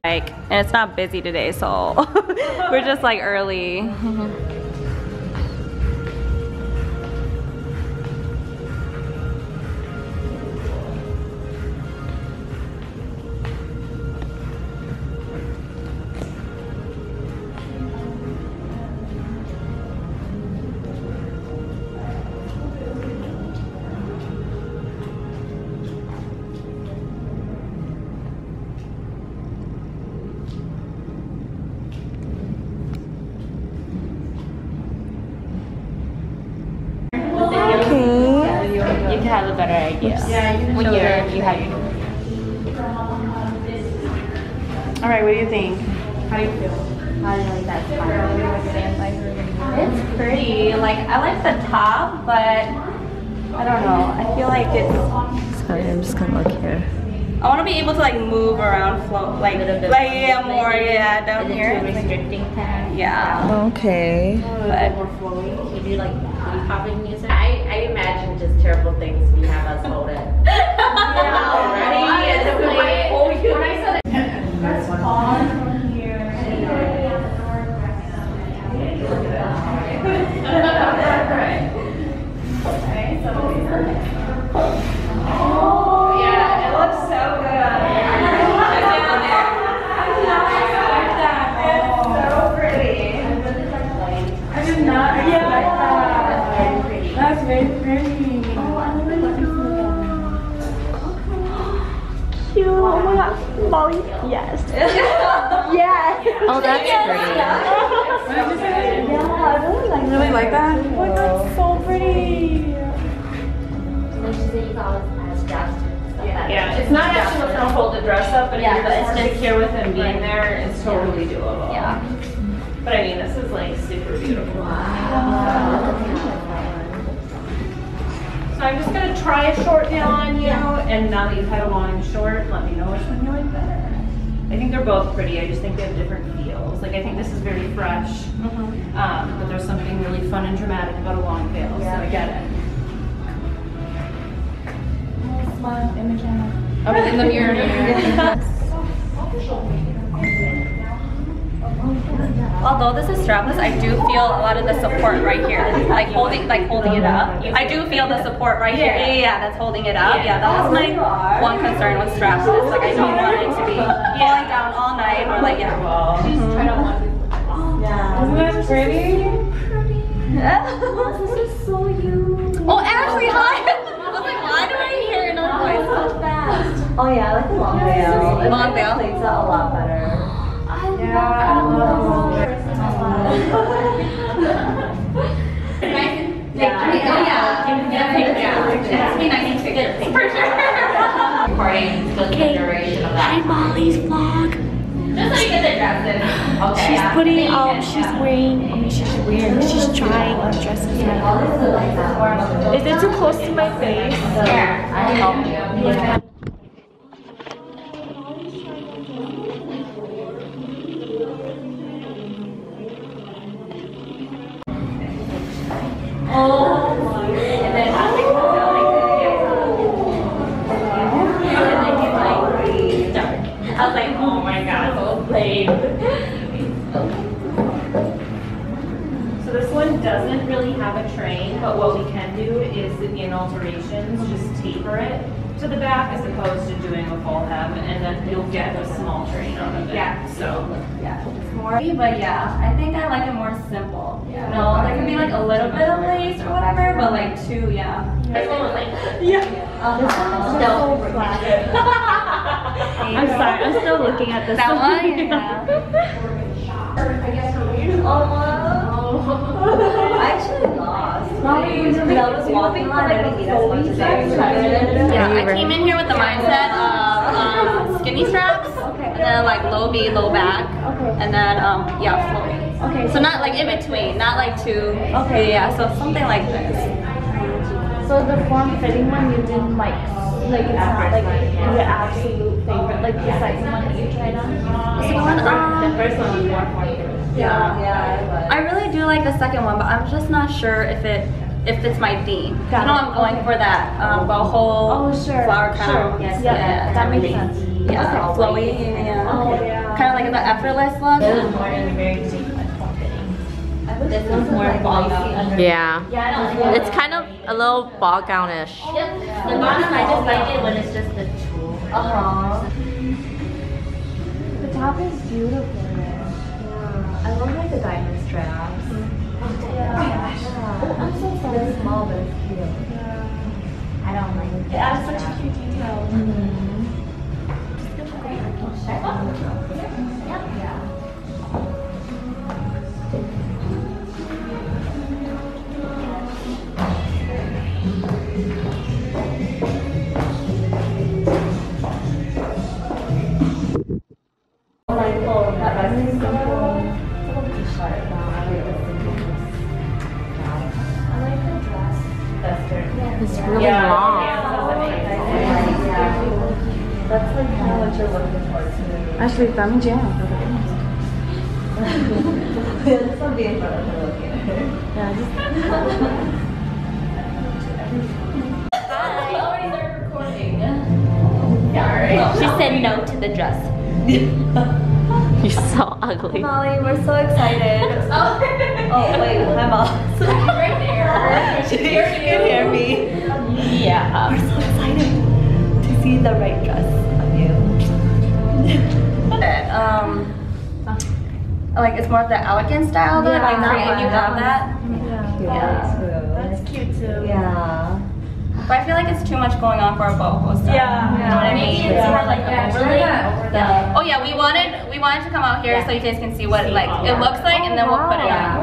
Like, and it's not busy today, so we're just like early. You can have a better idea. Yeah, you when you have your. All right, what do you think? How do you feel? How do you like that style? It's pretty. Like, I like the top, but I don't know. I feel like it's. Sorry, I'm just gonna look here. I want to be able to like move around, float, like yeah, more, yeah, down here. Restricting pants. Yeah. Okay. But more flowy. You do like popping music. I imagine just terrible things when you have us hold it. Yeah, already. When I said it, that's on from here. Okay, so oh yeah, it looks so good on here. It's so pretty. I did not expect that. That's very pretty. Oh, I love it. Cute. Oh my god. Molly. Yes. Yes. oh, that's pretty. Yeah, I really like that. Really like that? Oh my god, it's so pretty. So she said you thought it was straps to stuff. Yeah, it's not actually what's gonna hold the dress up, but Yeah, if but you're it's more just- secure with him being there, it's totally doable. Yeah. But I mean, this is like super beautiful. So I'm just gonna try a short nail on you, and now that you've had a long short, let me know which one you like better. I think they're both pretty. I just think they have different feels. Like I think this is very fresh, but there's something really fun and dramatic about a long veil. So I get it. Smile, image on. Oh, in the mirror. Although this is strapless, I do feel a lot of the support right here, like holding it up. I do feel the support right here. Yeah, that's holding it up. Yeah, that was my one concern with strapless. Like I don't want it to be falling down all night or like yeah. Yeah. Isn't that pretty? This is so you. Oh, Ashley, hi. I was like, why do I hear another voice so fast? Oh yeah, I like the long veil. Long veil? It plays out a lot better. Hi, Molly's vlog. Just so you get the dress in. Okay. She's putting she's trying on dresses now. Is it too close to my face? Yeah. I was like, oh my god, so lame. So this one doesn't really have a train, but what we can do is in alterations, just taper it to the back as opposed to doing a full hem, and then you'll get a small train out of it. Yeah. So Yeah, it's more, but yeah, I think I like it more simple. Yeah. No, there can be like a little bit of lace or whatever, but like two, yeah. this one was like, I'm sorry, I'm still looking at this. That one, yeah. I actually lost. I was walking a lot and I didn't eat as much as I expected. Yeah, I came in here with the mindset of skinny straps, and then like low V, low back, and then yeah, flowy. Okay. So not like in between, not like two. Okay. Yeah, so something like this. So the form-fitting one you didn't like it's not like your absolute favorite, like the second one that you tried on? the first one was more form-fitting. Yeah, I really do like the second one, but I'm just not sure if it's my theme. Got I know it. I'm going for that boho Oh, sure. flower crown. Sure. Yes, yeah, that makes sense. Yeah, flowy. Yeah. Oh yeah. Kind of like the effortless look. This is more very deep and fitting. This one's more ball gown. Yeah. Yeah, I don't It's kind of a little ball gownish. Yep. The bottom, I just like it when it's just the tulle. The top is beautiful. I love like the diamond straps. Oh, I'm so sorry. It's small, but it's cute. I don't like it. It adds such a cute detail. It's really long. That's like kind of what you're looking for to me. Actually, family jam. This will be in front of the locator. Yeah, just She said no to the dress. You're so ugly. Molly, we're so excited. Oh wait, hi Mom. Right there. She can hear me. Yeah. We're so excited to see the right dress of you. Like it's more of the elegant style though. Yeah, Like and you have that. Yeah. that's cute too. Yeah. But I feel like it's too much going on for a boho style. Yeah. You know what I mean? Maybe It's more like overly. Oh yeah, we wanted to come out here so you guys can see what like it looks like, and then we'll put it on.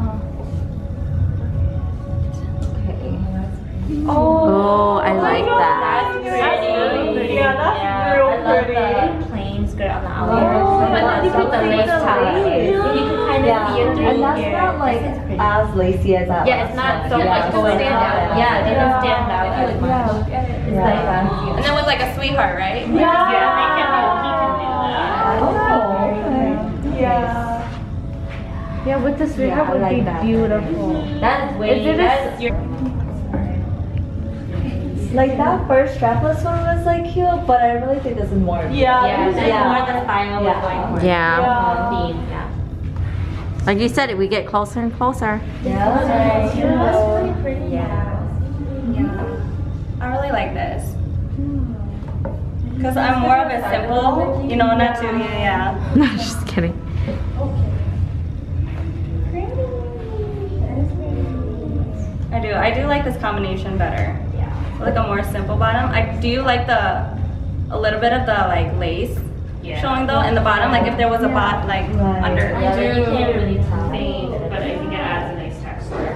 Oh, I like that. That's pretty. Yeah, that's real pretty. I love the plain skirt on the outer. But You put the lace top. You can kind of see it through And that's here. not like as lacy as that. Yeah, it's not so Yeah, much it's going stand out. out. Yeah, it doesn't stand out as much. It's like And then with like a sweetheart, right? He can do that. Yeah. Yeah, with the sweetheart Yeah, I would like be that. beautiful. That's way. Is it That's Like that first strapless one was like cute, but I really think this is more. yeah, that's Yeah. more the style we're going for. Yeah. Theme, yeah. Like you said, we get closer and closer. Yeah. That's really pretty. Yeah. I really like this. Because I'm more of a simple, you know, not too, yeah. No, just kidding. I do like this combination better. Yeah. Like a more simple bottom. I do like a little bit of the like lace showing though in the bottom. Like if there was a bot like under. Yeah, but you can't really tell. But I think it adds a nice texture.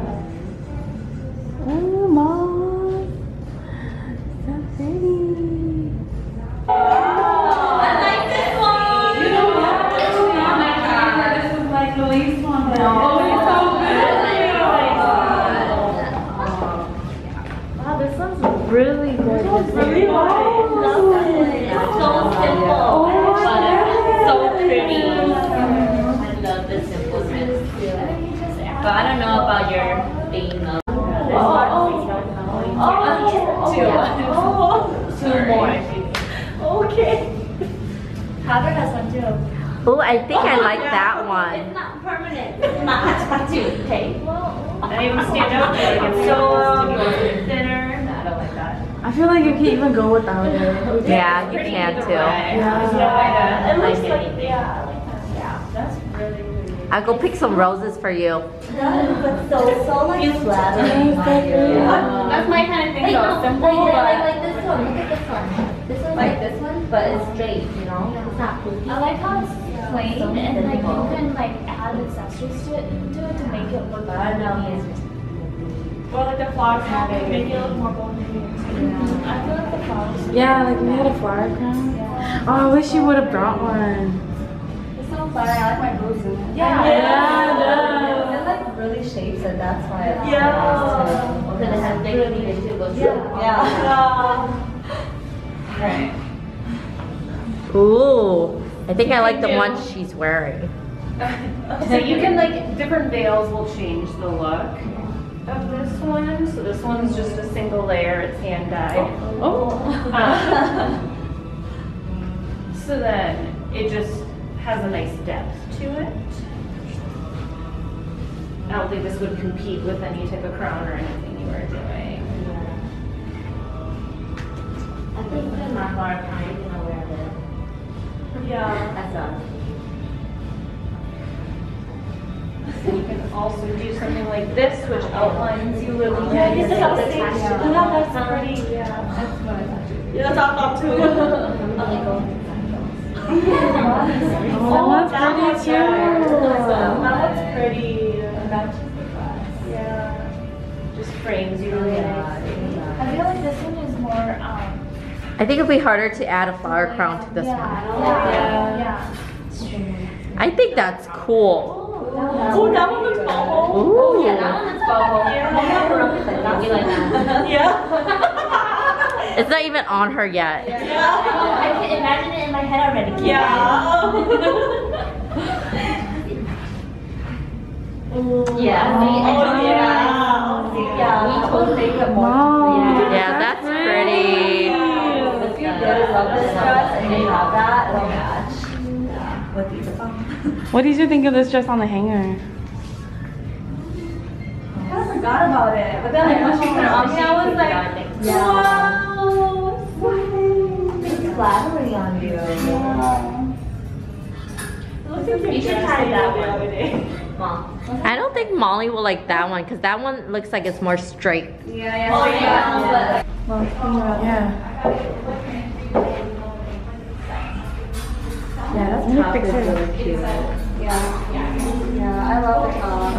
Oh, Mom. So pretty. I like this one. Oh my god. This is like the lace one. Oh, it's so good. Wow, this one's really good. Really so simple, but so pretty. I love the simpleness. But I don't know about your theme though. Two more. Okay. Powder has one too. Oh, I think I like that It's one. not permanent. It's not tattooed. Hey. Not even stand out. Like it's so thinner. No, I don't like that. I feel like you can even go without it. Yeah, you can too. There's no way to. It looks like like, anything. yeah. That's really pretty. I'll go pick some roses for you. But so like flattering. That's my kind of thing though. Simple, Like but this one. Look at this one. This one's like this one, but it's straight, you know? It's not poofy. I like how it's plain and like you can like add accessories to it to make it look I don't know. Or like the flower crown, make it look more bold. I feel like the flowers. Yeah, like we had a flower crown. Oh, I wish you would have brought one. it's so fun. I like my boots in it. It like really shapes it. That's why. It's Yeah. nice too. Because it has big cleavage too. Goes Yeah. Right. Ooh, I think I like the one she's wearing. So you can like, different veils will change the look of this one. So this one's just a single layer, it's hand dyed. So then it just has a nice depth to it. I don't think this would compete with any type of crown or anything you were doing. I think the my flower crown, you can wear this. Yeah. That's all. So you can also do something like this, which outlines you really good. Yeah, this is how That's pretty. Yeah, that's what I thought. Yeah, that's all too. Oh, that's pretty too. That's pretty. Yeah. Just frames you really nice. I feel like this one is more, I think it'd be harder to add a flower crown to this one. yeah. I think that's cool. Oh, that one looks bubble. Ooh. Yeah, that one looks bubble. You like that? Yeah. It's not even on her yet. I can imagine it in my head already. Yeah. Yeah. Yeah, we totally put more. Wow. Yeah, that's pretty. If you really love this dress and you have that, it'll match. With these on. What did you think of this dress on the hanger? I kind of forgot about it, but then like once you put it on me, I was like, wow, it's flattering on you. You should try that one. I don't think Molly will like that one because that one looks like it's more straight. Yeah. Yeah. Yeah, that's top is really cute. Yeah, I love the top.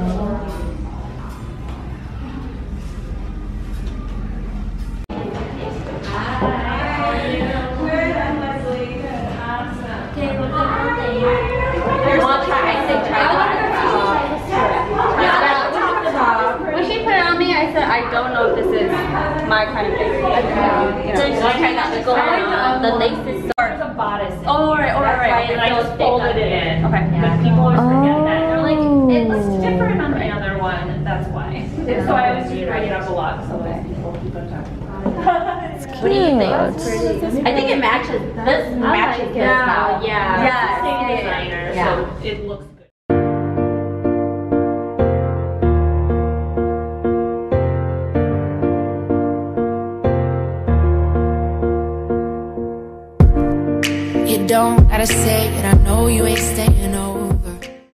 When she put it on me, I said, I don't know if this is my kind of thing. The lace is so. It's a bodice. Oh, right. And I just folded it in. Okay. But people always forget that. They're like, it looks Oh. different on the other one. That's why. So I always just bring it up a lot. So people keep on talking about it. What do you think? I think it matches. This matches his style. Yeah. Yeah. Same designer. Yeah. So it looks good. You don't gotta say it, I know you ain't staying